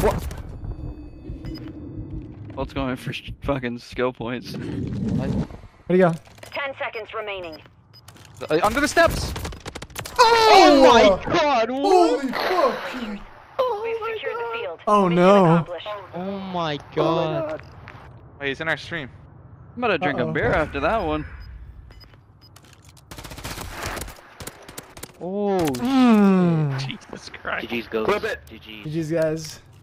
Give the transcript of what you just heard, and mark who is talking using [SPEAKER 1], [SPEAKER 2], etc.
[SPEAKER 1] What's going for fucking skill points?
[SPEAKER 2] Where'd he go?
[SPEAKER 3] 10 seconds remaining.
[SPEAKER 4] Under the steps!
[SPEAKER 2] Oh
[SPEAKER 4] my god!
[SPEAKER 2] Holy fuck!
[SPEAKER 3] We've secured the field.
[SPEAKER 2] Oh
[SPEAKER 3] Mission
[SPEAKER 2] no!
[SPEAKER 3] accomplished.
[SPEAKER 4] Oh my god! Wait, he's in our stream.
[SPEAKER 1] I'm gonna drink a beer after that one.
[SPEAKER 4] Oh,
[SPEAKER 2] Mm.
[SPEAKER 4] Jesus Christ.
[SPEAKER 5] GG's, go.
[SPEAKER 4] Clip it!
[SPEAKER 5] GG.
[SPEAKER 2] GG's guys.